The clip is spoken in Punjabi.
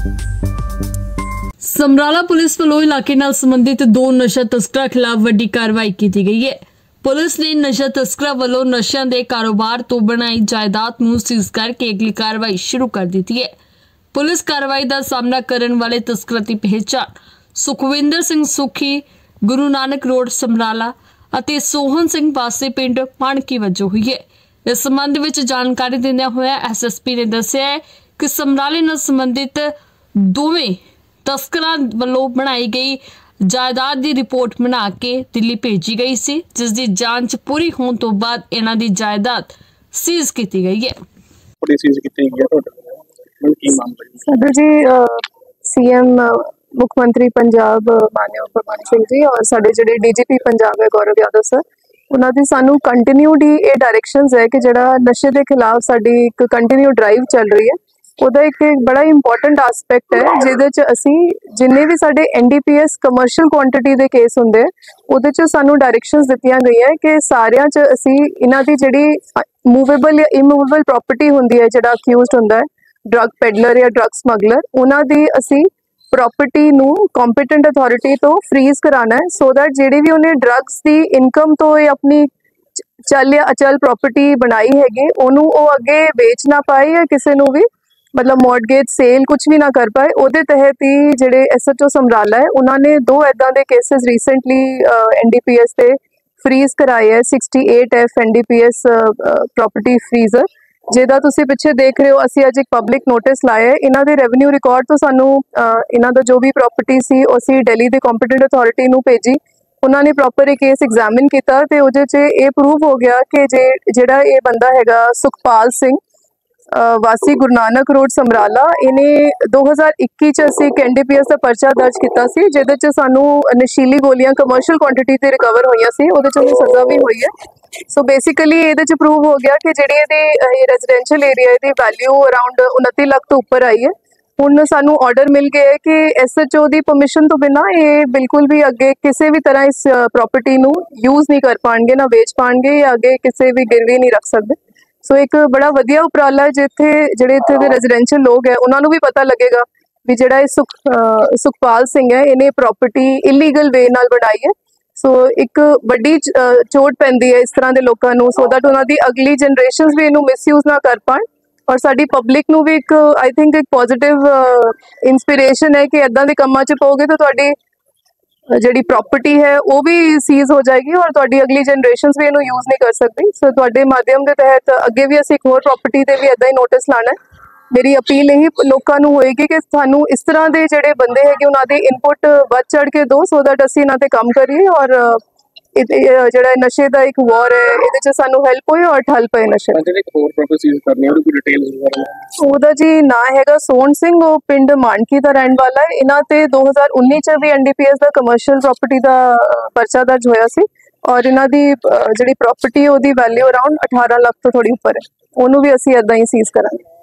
ਸਮਰਾਲਾ ਪੁਲਿਸ ਵੱਲੋਂ ਇਲਾਕੇ ਨਾਲ ਸੰਬੰਧਿਤ 2 ਨਸ਼ਾ ਤਸਕਰਾਂ ਖਿਲਾਫ ਵੱਡੀ ਕਾਰਵਾਈ ਕੀਤੀ ਗਈ ਹੈ। ਪੁਲਿਸ ਨੇ ਨਸ਼ਾ ਤਸਕਰਾਂ ਵੱਲੋਂ ਨਸ਼ਿਆਂ ਦੇ ਕਾਰੋਬਾਰ ਤੋਂ ਬਣਾਈ ਜਾਇਦਾਦ ਨੂੰ ਸੀਜ਼ ਕਰਕੇ ਅਗਲੀ ਕਾਰਵਾਈ ਸ਼ੁਰੂ ਕਰ ਦਿੱਤੀ ਹੈ। ਪੁਲਿਸ ਕਾਰਵਾਈ ਦਾ ਸਾਹਮਣਾ ਕਰਨ ਵਾਲੇ ਤਸਕਰਾਂ ਦੀ ਪਹਿਚਾਣ ਸੁਖਵਿੰਦਰ ਸਿੰਘ ਸੁਖੀ, ਗੁਰੂ ਨਾਨਕ ਰੋਡ ਸਮਰਾਲਾ ਅਤੇ ਸੋਹਨ ਸਿੰਘ ਵਾਸੀ ਪਿੰਡ ਮਾਣਕੀ ਵਜੋਂ ਹੋਈ ਹੈ। इस संबंध में जानकारी देंदे हुए SSP ने दस्सिया है कि समराले नाल संबंधित दोवें तस्करां वल्लों बनाई गई जायदाद की रिपोर्ट बना के दिल्ली भेजी गई सी, जिस दी जांच पूरी होने तो बाद इन्हां दी जायदाद सीज की गई है। सदर जी CM मुख्यमंत्री पंजाब माननीय भगवंत सिंह जी और साडे जिहड़े DGP पंजाब है गौरव यादव सर, ਉਹਨਾਂ ਦੀ ਸਾਨੂੰ ਕੰਟੀਨਿਊਡ ਹੀ ਇਹ ਡਾਇਰੈਕਸ਼ਨਸ ਹੈ ਕਿ ਜਿਹੜਾ ਨਸ਼ੇ ਦੇ ਖਿਲਾਫ ਸਾਡੀ ਇੱਕ ਕੰਟੀਨਿਊ ਡਰਾਈਵ ਚੱਲ ਰਹੀ ਹੈ, ਉਹਦਾ ਇੱਕ ਬੜਾ ਇੰਪੋਰਟੈਂਟ ਐਸਪੈਕਟ ਹੈ ਜਿਹਦੇ 'ਚ ਅਸੀਂ ਜਿੰਨੇ ਵੀ ਸਾਡੇ NDPS ਕਮਰਸ਼ੀਅਲ ਕੁਆਂਟੀਟੀ ਦੇ ਕੇਸ ਹੁੰਦੇ ਉਹਦੇ 'ਚ ਸਾਨੂੰ ਡਾਇਰੈਕਸ਼ਨਸ ਦਿੱਤੀਆਂ ਗਈਆਂ ਕਿ ਸਾਰਿਆਂ 'ਚ ਅਸੀਂ ਇਹਨਾਂ ਦੀ ਜਿਹੜੀ ਮੂਵੇਬਲ ਜਾਂ ਇਮੂਵੇਬਲ ਪ੍ਰਾਪਰਟੀ ਹੁੰਦੀ ਹੈ, ਜਿਹੜਾ ਅਕਿਊਜ਼ਡ ਹੁੰਦਾ ਹੈ ਡਰੱਗ ਪੈਡਲਰ ਜਾਂ ਡਰੱਗ ਸਮਗਲਰ, ਉਹਨਾਂ ਦੀ ਅਸੀਂ ਪ੍ਰੋਪਰਟੀ ਨੂੰ ਕੰਪੀਟੈਂਟ ਅਥਾਰਟੀ ਤੋਂ ਫਰੀਜ਼ ਕਰਾਣਾ ਹੈ ਸੋ ਦੈਟ ਜਿਹੜੀ ਵੀ ਉਹਨੇ ਡਰੱਗਸ ਦੀ ਇਨਕਮ ਤੋਂ ਇਹ ਆਪਣੀ ਚੱਲ ਜਾਂ ਅਚਲ ਪ੍ਰਾਪਰਟੀ ਬਣਾਈ ਹੈਗੀ ਉਹਨੂੰ ਉਹ ਅੱਗੇ ਵੇਚ ਨਾ ਪਾਏ ਜਾਂ ਕਿਸੇ ਨੂੰ ਵੀ ਮਤਲਬ ਮੌਰਗੇਜ ਸੇਲ ਕੁਝ ਵੀ ਨਾ ਕਰ ਪਾਏ। ਉਹਦੇ ਤਹਿਤ ਹੀ ਜਿਹੜੇ SHO ਸਮਰਾਲਾ ਹੈ ਉਹਨਾਂ ਨੇ 2 ਇਦਾਂ ਦੇ ਕੇਸਿਸ ਰੀਸੈਂਟਲੀ NDPS ਤੇ ਫਰੀਜ਼ ਕਰਾਏ ਹੈ। 68F NDPS ਪ੍ਰੋਪਰਟੀ ਫਰੀਜ਼ਰ ਜਿਹਦਾ ਤੁਸੀਂ ਪਿੱਛੇ ਦੇਖ ਰਹੇ ਹੋ, ਅਸੀਂ ਅੱਜ ਇੱਕ ਪਬਲਿਕ ਨੋਟਿਸ ਲਾਇਆ ਹੈ। ਇਹਨਾਂ ਦੇ ਰੈਵਨਿਊ ਰਿਕਾਰਡ ਤੋਂ ਸਾਨੂੰ ਇਹਨਾਂ ਦਾ ਜੋ ਵੀ ਪ੍ਰਾਪਰਟੀ ਸੀ ਉਹ ਅਸੀਂ ਦਿੱਲੀ ਦੇ ਕੰਪੀਟੈਂਟ ਅਥਾਰਟੀ ਨੂੰ ਭੇਜੀ। ਉਹਨਾਂ ਨੇ ਪ੍ਰੋਪਰ ਇਹ ਕੇਸ ਐਗਜ਼ਾਮਿਨ ਕੀਤਾ ਤੇ ਉਹਦੇ 'ਚ ਇਹ ਪ੍ਰੂਵ ਹੋ ਗਿਆ ਕਿ ਜਿਹੜਾ ਇਹ ਬੰਦਾ ਹੈਗਾ ਸੁਖਪਾਲ ਸਿੰਘ ਵਾਸੀ ਗੁਰੂ ਨਾਨਕ ਰੋਡ ਸਮਰਾਲਾ, ਇਹਨੇ 2021 'ਚ ਅਸੀਂ ਇੱਕ NDPS ਦਾ ਪਰਚਾ ਦਰਜ ਕੀਤਾ ਸੀ ਜਿਹਦੇ 'ਚ ਸਾਨੂੰ ਨਸ਼ੀਲੀ ਗੋਲੀਆਂ ਕਮਰਸ਼ੀਅਲ ਕੁਆਂਟੀਟੀ ਤੇ ਰਿਕਵਰ ਹੋਈਆਂ ਸੀ, ਉਹਦੇ 'ਚ ਉਹਨੂੰ ਸਜ਼ਾ ਵੀ ਹੋਈ ਹੈ। ਸੋ ਬੇਸਿਕਲੀ ਇਹਦੇ 'ਚ ਪ੍ਰੂਵ ਹੋ ਗਿਆ ਕਿ ਜਿਹੜੀ ਇਹਦੀ ਰੈਜ਼ੀਡੈਂਸ਼ੀਅਲ ਏਰੀਆ ਦੀ ਵੈਲਿਊ ਅਰਾਊਂਡ 29 ਲੱਖ ਤੋਂ ਉੱਪਰ ਆਈ ਹੈ। ਹੁਣ ਸਾਨੂੰ ਆਰਡਰ ਮਿਲ ਗਿਆ ਹੈ ਕਿ SHO ਦੀ ਪਰਮਿਸ਼ਨ ਤੋਂ ਬਿਨਾਂ ਇਹ ਬਿਲਕੁਲ ਵੀ ਅੱਗੇ ਕਿਸੇ ਵੀ ਤਰ੍ਹਾਂ ਇਸ ਪ੍ਰਾਪਰਟੀ ਨੂੰ ਯੂਜ਼ ਨਹੀਂ ਕਰ ਪਾਣਗੇ, ਨਾ ਵੇਚ ਪਾਣਗੇ ਜਾਂ ਅੱਗੇ ਕਿਸੇ ਵੀ ਗਿਰਵੀ ਨਹੀਂ ਰੱਖ ਸਕਦੇ। ਸੋ ਇੱਕ ਬੜਾ ਵਧੀਆ ਉਪਰਾਲਾ ਜਿੱਥੇ ਜਿਹੜੇ ਇੱਥੇ ਦੇ ਰੈਜ਼ੀਡੈਂਸ਼ੀਅਲ ਲੋਕ ਹੈ ਉਹਨਾਂ ਨੂੰ ਵੀ ਪਤਾ ਲੱਗੇਗਾ ਵੀ ਜਿਹੜਾ ਇਹ ਸੁਖਪਾਲ ਸਿੰਘ ਹੈ ਇਹਨੇ ਪ੍ਰਾਪਰਟੀ ਇਲੀਗਲ ਵੇ ਨਾਲ ਬਣਾਈ ਹੈ। ਸੋ ਇੱਕ ਵੱਡੀ ਚੋਟ ਪੈਂਦੀ ਹੈ ਇਸ ਤਰ੍ਹਾਂ ਦੇ ਲੋਕਾਂ ਨੂੰ ਸੋ ਦੈਟ ਉਹਨਾਂ ਦੀ ਅਗਲੀ ਜਨਰੇਸ਼ਨਸ ਵੀ ਇਹਨੂੰ ਮਿਸਯੂਜ਼ ਨਾ ਕਰ ਪਾਣ ਔਰ ਸਾਡੀ ਪਬਲਿਕ ਨੂੰ ਵੀ ਇੱਕ ਆਈ ਥਿੰਕ ਇੱਕ ਪੋਜ਼ਿਟਿਵ ਇਨਸਪੀਰੇਸ਼ਨ ਹੈ ਕਿ ਇੱਦਾਂ ਦੇ ਕੰਮਾਂ 'ਚ ਪਾਓਗੇ ਤਾਂ ਤੁਹਾਡੀ ਜਿਹੜੀ ਪ੍ਰਾਪਰਟੀ ਹੈ ਉਹ ਵੀ ਸੀਜ਼ ਹੋ ਜਾਏਗੀ ਔਰ ਤੁਹਾਡੀ ਅਗਲੀ ਜਨਰੇਸ਼ਨਸ ਵੀ ਇਹਨੂੰ ਯੂਜ਼ ਨਹੀਂ ਕਰ ਸਕਦੀ। ਸੋ ਤੁਹਾਡੇ ਮਾਧਿਅਮ ਦੇ ਤਹਿਤ ਅੱਗੇ ਵੀ ਅਸੀਂ ਇੱਕ ਹੋਰ ਪ੍ਰਾਪਰਟੀ ਤੇ ਵੀ ਇੱਦਾਂ ਹੀ ਨੋਟਿਸ ਲਾਣਾ ਹੈ। ਮੇਰੀ ਅਪੀਲ ਇਹੀ ਲੋਕਾਂ ਨੂੰ ਹੋਏਗੀ ਕਿ ਸਾਨੂੰ ਇਸ ਤਰ੍ਹਾਂ ਦੇ ਜਿਹੜੇ ਬੰਦੇ ਹੈਗੇ ਉਹਨਾਂ ਦੇ ਇਨਪੁਟ ਵੱਧ ਚੜ ਕੇ ਦਿਓ ਸੋ ਦੈਟ ਅਸੀਂ ਇਹਨਾਂ ਤੇ ਕੰਮ ਕਰੀਏ ਔਰ ਜਿਹੜਾ ਨਸ਼ੇ ਦਾ ਇੱਕ ਵਾਰ ਹੈ ਇਹਦੇ 'ਚ ਸਾਨੂੰ ਹੈਲਪ ਹੋਏ ਔਰ ਠੱਲ ਪਏ ਨਸ਼ੇ। ਉਹਦਾ ਜੀ ਨਾਂ ਹੈਗਾ ਸੋਹਣ ਸਿੰਘ, ਉਹ ਪਿੰਡ ਮਾਣਕੀ ਦਾ ਰਹਿਣ ਵਾਲਾ ਹੈ। ਇਹਨਾਂ ਤੇ 2019 'ਚ ਵੀ NDPS ਦਾ ਕਮਰਸ਼ੀਅਲ ਪ੍ਰਾਪਰਟੀ ਦਾ ਪਰਚਾ ਦਰਜ ਹੋਇਆ ਸੀ ਔਰ ਇਹਨਾਂ ਦੀ ਜਿਹੜੀ ਪ੍ਰਾਪਰਟੀ ਉਹਦੀ ਵੈਲਿਊ ਅਰਾਊਂਡ 18 ਲੱਖ ਤੋਂ ਥੋੜੀ ਉੱਪਰ ਹੈ, ਉਹਨੂੰ ਵੀ ਅਸੀਂ ਏਦਾਂ ਹੀ ਸੀਜ਼ ਕਰਾਂਗੇ।